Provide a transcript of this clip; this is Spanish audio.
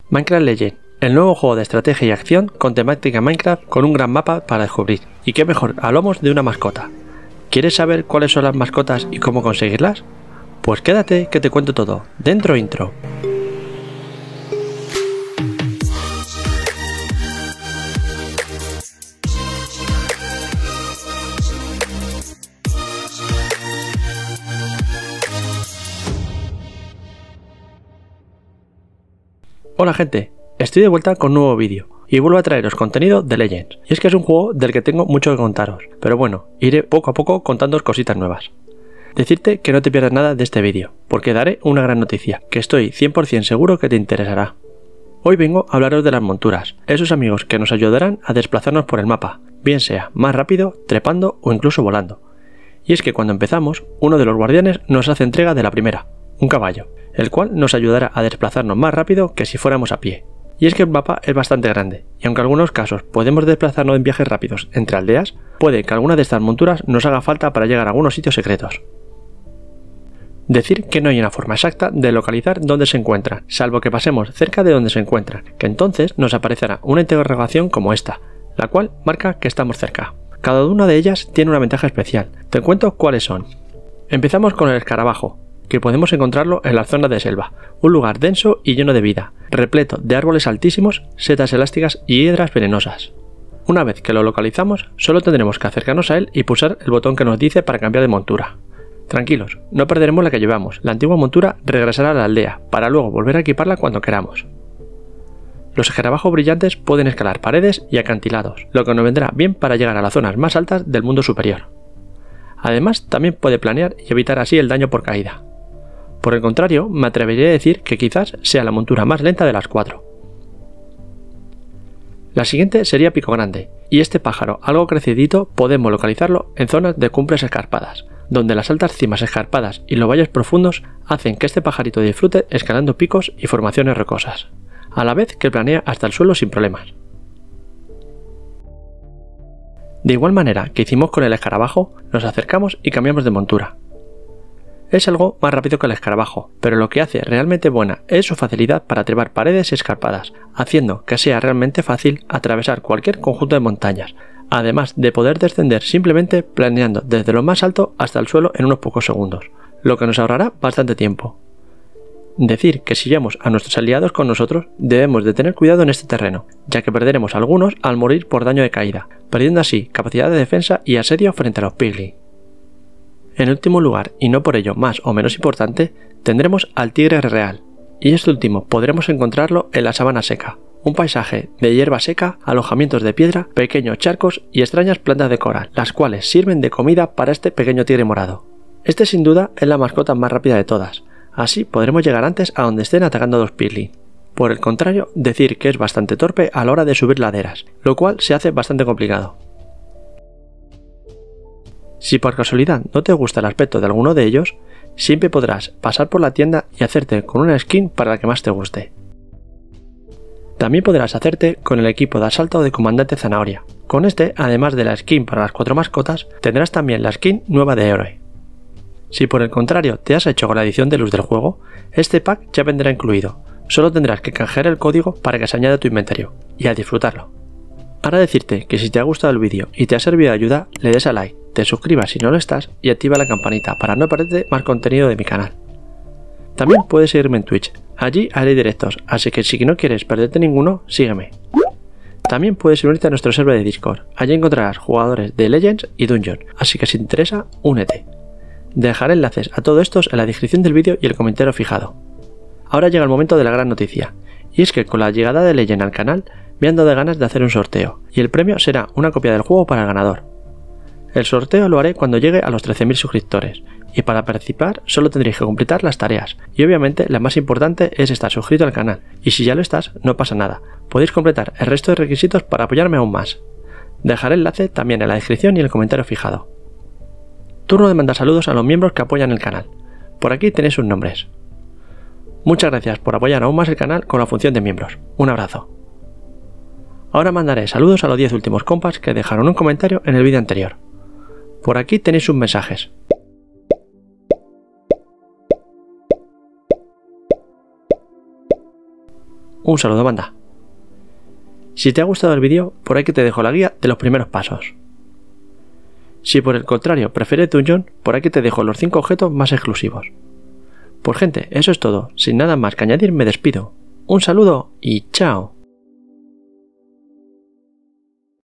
Minecraft Legends, el nuevo juego de estrategia y acción con temática Minecraft con un gran mapa para descubrir. Y qué mejor a lomos de una mascota. ¿Quieres saber cuáles son las mascotas y cómo conseguirlas? Pues quédate que te cuento todo, dentro intro. Hola gente, estoy de vuelta con un nuevo vídeo y vuelvo a traeros contenido de Legends. Y es que es un juego del que tengo mucho que contaros, pero bueno, iré poco a poco contándoos cositas nuevas. Decirte que no te pierdas nada de este vídeo, porque daré una gran noticia, que estoy 100% seguro que te interesará. Hoy vengo a hablaros de las monturas, esos amigos que nos ayudarán a desplazarnos por el mapa, bien sea más rápido, trepando o incluso volando. Y es que cuando empezamos, uno de los guardianes nos hace entrega de la primera, un caballo, el cual nos ayudará a desplazarnos más rápido que si fuéramos a pie. Y es que el mapa es bastante grande, y aunque en algunos casos podemos desplazarnos en viajes rápidos entre aldeas, puede que alguna de estas monturas nos haga falta para llegar a algunos sitios secretos. Decir que no hay una forma exacta de localizar dónde se encuentran, salvo que pasemos cerca de donde se encuentran, que entonces nos aparecerá una interrogación como esta, la cual marca que estamos cerca. Cada una de ellas tiene una ventaja especial, te cuento cuáles son. Empezamos con el escarabajo, que podemos encontrarlo en las zonas de selva, un lugar denso y lleno de vida, repleto de árboles altísimos, setas elásticas y hiedras venenosas. Una vez que lo localizamos, solo tendremos que acercarnos a él y pulsar el botón que nos dice para cambiar de montura. Tranquilos, no perderemos la que llevamos, la antigua montura regresará a la aldea, para luego volver a equiparla cuando queramos. Los escarabajos brillantes pueden escalar paredes y acantilados, lo que nos vendrá bien para llegar a las zonas más altas del mundo superior. Además, también puede planear y evitar así el daño por caída. Por el contrario, me atrevería a decir que quizás sea la montura más lenta de las 4. La siguiente sería Pico Grande, y este pájaro algo crecidito podemos localizarlo en zonas de cumbres escarpadas, donde las altas cimas escarpadas y los valles profundos hacen que este pajarito disfrute escalando picos y formaciones rocosas, a la vez que planea hasta el suelo sin problemas. De igual manera que hicimos con el escarabajo, nos acercamos y cambiamos de montura. Es algo más rápido que el escarabajo, pero lo que hace realmente buena es su facilidad para trepar paredes escarpadas, haciendo que sea realmente fácil atravesar cualquier conjunto de montañas, además de poder descender simplemente planeando desde lo más alto hasta el suelo en unos pocos segundos, lo que nos ahorrará bastante tiempo. Decir que si llevamos a nuestros aliados con nosotros, debemos de tener cuidado en este terreno, ya que perderemos algunos al morir por daño de caída, perdiendo así capacidad de defensa y asedio frente a los piglins. En último lugar, y no por ello más o menos importante, tendremos al tigre real, y este último podremos encontrarlo en la sabana seca, un paisaje de hierba seca, alojamientos de piedra, pequeños charcos y extrañas plantas de coral, las cuales sirven de comida para este pequeño tigre morado. Este sin duda es la mascota más rápida de todas, así podremos llegar antes a donde estén atacando a los piglins. Por el contrario, decir que es bastante torpe a la hora de subir laderas, lo cual se hace bastante complicado. Si por casualidad no te gusta el aspecto de alguno de ellos, siempre podrás pasar por la tienda y hacerte con una skin para la que más te guste. También podrás hacerte con el equipo de asalto de comandante Zanahoria. Con este, además de la skin para las 4 mascotas, tendrás también la skin nueva de héroe. Si por el contrario te has hecho con la edición de luz del juego, este pack ya vendrá incluido, solo tendrás que canjear el código para que se añada a tu inventario, y a disfrutarlo. Ahora decirte que si te ha gustado el vídeo y te ha servido de ayuda, le des a like, te suscribas si no lo estás y activa la campanita para no perderte más contenido de mi canal. También puedes seguirme en Twitch, allí haré directos, así que si no quieres perderte ninguno, sígueme. También puedes unirte a nuestro server de Discord, allí encontrarás jugadores de Legends y Dungeon, así que si te interesa, únete. Dejaré enlaces a todo esto en la descripción del vídeo y el comentario fijado. Ahora llega el momento de la gran noticia, y es que con la llegada de Legends al canal, me han dado ganas de hacer un sorteo, y el premio será una copia del juego para el ganador. El sorteo lo haré cuando llegue a los 13.000 suscriptores, y para participar solo tendréis que completar las tareas, y obviamente la más importante es estar suscrito al canal, y si ya lo estás, no pasa nada, podéis completar el resto de requisitos para apoyarme aún más. Dejaré el enlace también en la descripción y en el comentario fijado. Turno de mandar saludos a los miembros que apoyan el canal. Por aquí tenéis sus nombres. Muchas gracias por apoyar aún más el canal con la función de miembros. Un abrazo. Ahora mandaré saludos a los 10 últimos compas que dejaron un comentario en el vídeo anterior. Por aquí tenéis sus mensajes. Un saludo, banda. Si te ha gustado el vídeo, por aquí te dejo la guía de los primeros pasos. Si por el contrario prefieres Dungeon, por aquí te dejo los 5 objetos más exclusivos. Pues gente, eso es todo. Sin nada más que añadir, me despido. Un saludo y chao.